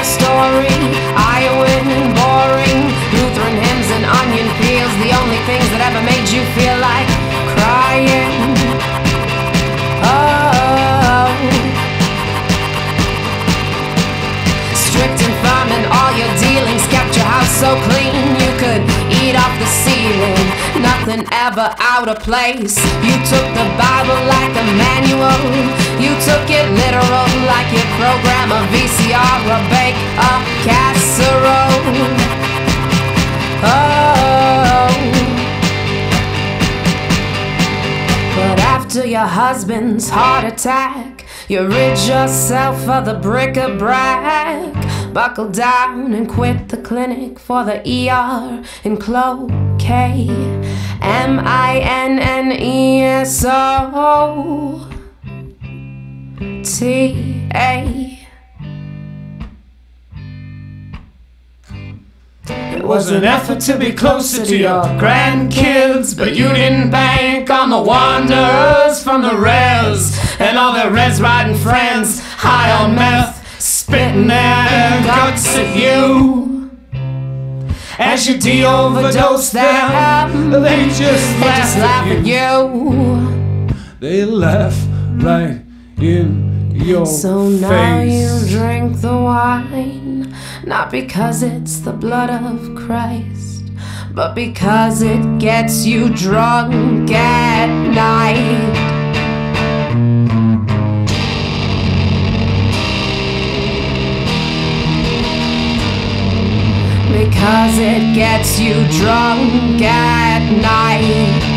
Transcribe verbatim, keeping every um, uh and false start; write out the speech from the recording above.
story. Iowan and boring, Lutheran hymns and onion peels, the only things that ever made you feel like crying. Oh, strict and firm in all your dealings, kept your house so clean you could eat off the ceiling. Nothing ever out of place. You took the Bible like a manual. You took it literal like you program a V C R or bake a casserole. Oh, but after your husband's heart attack, you rid yourself of the bric-a-brac. Buckle down and quit the clinic for the E R in Cloquet. M I N N E S O T A. It was an effort to be closer to your grandkids, but you didn't bank on the wanderers from the res and all their res riding friends, high on meth, spitting their guts at you. As you de-overdose them, they just They laugh, just laugh at, at you. you. They laugh right in your So face. now you drink the wine, not because it's the blood of Christ, but because it gets you drunk at night. Because it gets you drunk at night.